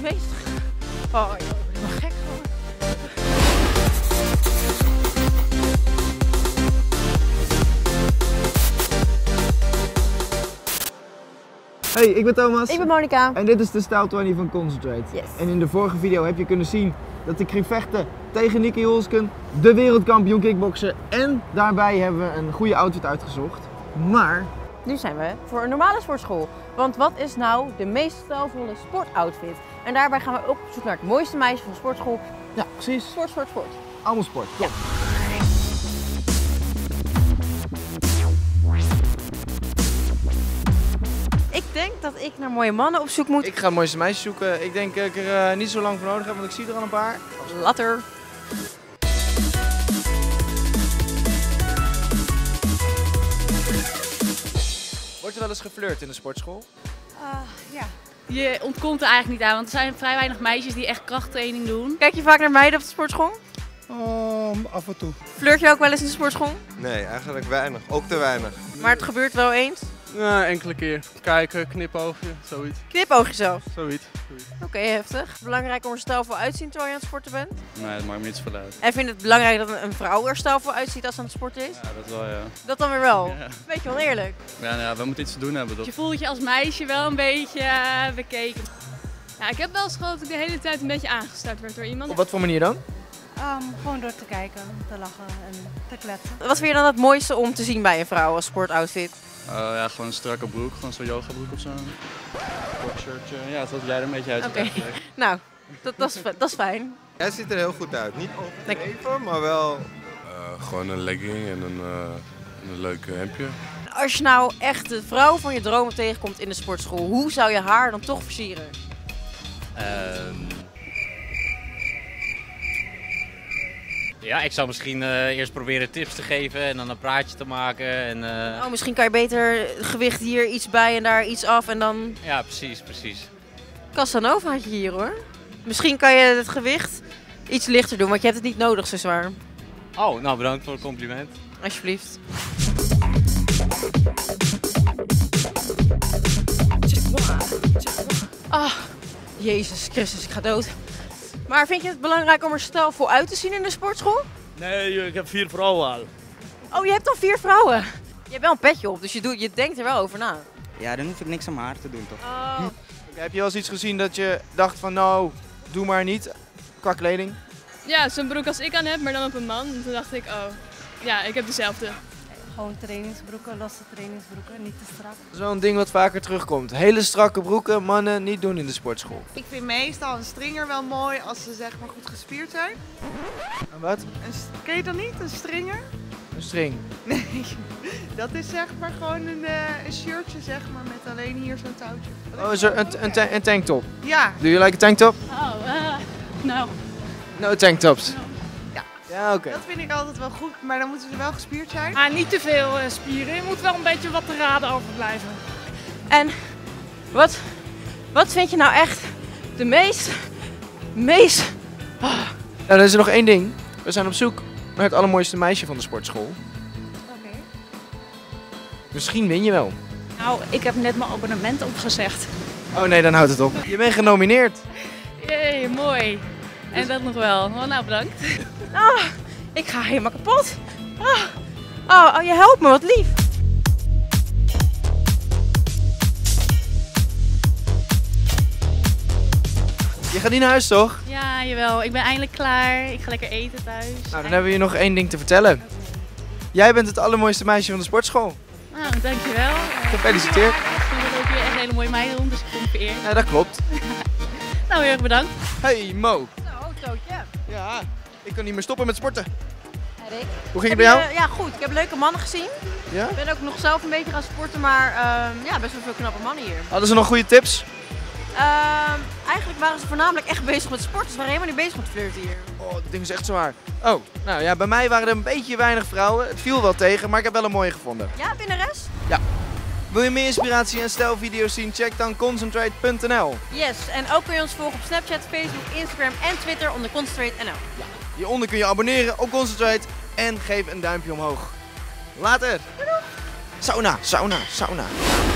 meest... Oh, joh, ik ben helemaal gek geworden. Hey, ik ben Thomas. Ik ben Monica. En dit is de Style 20 van Concentrate. Yes. En in de vorige video heb je kunnen zien dat ik ging vechten tegen Nicky Holsken, de wereldkampioen kickboksen. En daarbij hebben we een goede outfit uitgezocht. Maar... Nu zijn we voor een normale sportschool. Want wat is nou de meest stijlvolle sportoutfit? En daarbij gaan we op zoek naar het mooiste meisje van de sportschool. Ja, precies. Sport, sport, sport. Allemaal sport. Ja. Ik denk dat ik naar mooie mannen op zoek moet. Ik ga het mooiste meisje zoeken. Ik denk dat ik er niet zo lang voor nodig heb, want ik zie er al een paar. Later. Wordt er wel eens geflirt in de sportschool? Ja. Je ontkomt er eigenlijk niet aan, want er zijn vrij weinig meisjes die echt krachttraining doen. Kijk je vaak naar meiden op de sportschool? Af en toe. Flirt je ook wel eens in de sportschool? Nee, eigenlijk weinig. Ook te weinig. Maar het gebeurt wel eens. Ja, enkele keer. Kijken, knipoogje, zoiets. Knipoogje zelfs. Zoiets. Oké, heftig. Belangrijk om er stijlvol uitzien terwijl je aan het sporten bent. Nee, dat maakt me niet zoveel uit. En vind je het belangrijk dat een vrouw er stijlvol uitziet als ze aan het sporten is? Ja, dat wel, ja. Dat dan weer wel. Ja. Beetje oneerlijk. Ja, nou ja, we moeten iets te doen hebben, toch? Je voelt je als meisje wel een beetje bekeken. Ja, ik heb wel eens gehad dat ik de hele tijd een beetje aangestart werd door iemand. Op wat voor manier dan? Gewoon door te kijken, te lachen en te kletsen. Wat vind je dan het mooiste om te zien bij een vrouw als sportoutfit? Ja, gewoon een strakke broek, gewoon zo'n yogabroek of zo. Boxshirtje, ja, zoals jij er een beetje uit ziet. Oké. eigenlijk. Nou, dat is fijn. Jij ziet er heel goed uit. Niet overdreven, maar wel... Gewoon een legging en een leuk hemdje. Als je nou echt de vrouw van je dromen tegenkomt in de sportschool, hoe zou je haar dan toch versieren? Ja, ik zou misschien eerst proberen tips te geven en dan een praatje te maken. En, Oh, misschien kan je beter gewicht hier iets bij en daar iets af en dan... Ja, precies. Casanova had je hier hoor. Misschien kan je het gewicht iets lichter doen, want je hebt het niet nodig zo zwaar. Oh, nou bedankt voor het compliment. Alsjeblieft. Ah, Jezus Christus, ik ga dood. Maar vind je het belangrijk om er stijlvol uit te zien in de sportschool? Nee, ik heb 4 vrouwen al. Oh, je hebt al 4 vrouwen. Je hebt wel een petje op, dus je denkt er wel over na. Ja, dan hoef ik niks aan mijn haar te doen, toch? Oh. Heb je wel eens iets gezien dat je dacht van nou, doe maar niet qua kleding? Ja, zo'n broek als ik aan heb, maar dan op een man. En toen dacht ik, oh, ja, ik heb dezelfde. Gewoon trainingsbroeken, losse trainingsbroeken, niet te strak. Dat is wel een ding wat vaker terugkomt. Hele strakke broeken, mannen niet doen in de sportschool. Ik vind meestal een stringer wel mooi als ze zeg maar goed gespierd zijn. En wat? Ken je dat niet, een stringer? Een string. Nee, dat is zeg maar gewoon een shirtje zeg maar met alleen hier zo'n touwtje. Oh, is er een tanktop? Ja. Do you like a tanktop? Oh, nou. No tanktops. Ja, oké. Dat vind ik altijd wel goed, maar dan moeten ze wel gespierd zijn. Maar niet te veel spieren, je moet wel een beetje wat te raden overblijven. En wat vind je nou echt de meest... Oh. Nou, dan is er nog één ding. We zijn op zoek naar het allermooiste meisje van de sportschool. Oké. Misschien win je wel. Nou, ik heb net mijn abonnement opgezegd. Oh nee, dan houdt het op. Je bent genomineerd. Jee, mooi. En dat nog wel. Nou, bedankt. Ah, ik ga helemaal kapot. Oh, je helpt me, wat lief. Je gaat niet naar huis, toch? Ja, jawel. Ik ben eindelijk klaar. Ik ga lekker eten thuis. Nou, dan hebben we je nog één ding te vertellen. Jij bent het allermooiste meisje van de sportschool. Nou, dankjewel. Gefeliciteerd. Er lopen hier echt hele mooie meiden rond, dus ik voel me vereerd. Ja, dat klopt. Nou, heel erg bedankt. Hey Mo. Nou, Tootje. Ja, ik kan niet meer stoppen met sporten. Rick. Hoe ging het bij jou? Ja, goed. Ik heb leuke mannen gezien. Ja? Ik ben ook nog zelf een beetje gaan sporten, maar ja, best wel veel knappe mannen hier. Hadden ze nog goede tips? Eigenlijk waren ze voornamelijk echt bezig met sport. Ze waren helemaal niet bezig met flirten hier. Oh, dat ding is echt zwaar. Oh, nou ja, bij mij waren er een beetje weinig vrouwen. Het viel wel tegen, maar ik heb wel een mooie gevonden. Ja, winnares? Ja. Wil je meer inspiratie en stijlvideo's zien? Check dan concentrate.nl. Yes, en ook kun je ons volgen op Snapchat, Facebook, Instagram en Twitter onder Concentrate.nl. Hieronder kun je abonneren op Concentrate en geef een duimpje omhoog. Later! Sauna, sauna, sauna.